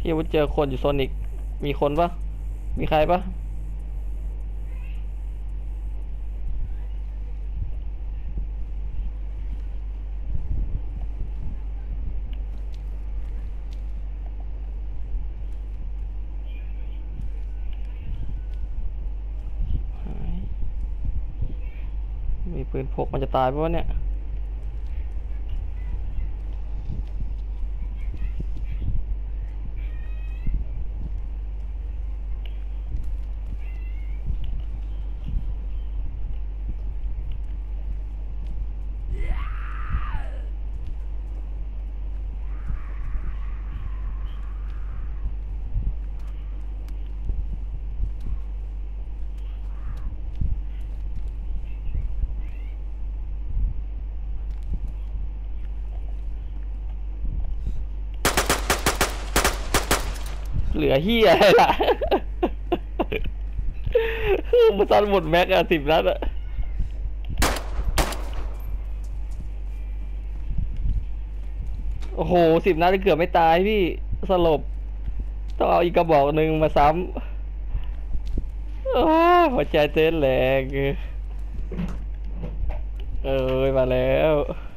พี่วุฒิเจอคนอยู่โซนิกมีคนปะมีใครปะมีปืนพกมันจะตายปะวะเนี่ยเหลือเฮียอะไรล่ะ มันซันหมดแม็กอะ10 นัดอะโอ้โห10 นัดเกือบไม่ตายพี่สลบต้องเอาอีกกระบอกหนึ่งมาซ้ำหัวใจเต้นแรงเอ้ยมาแล้ว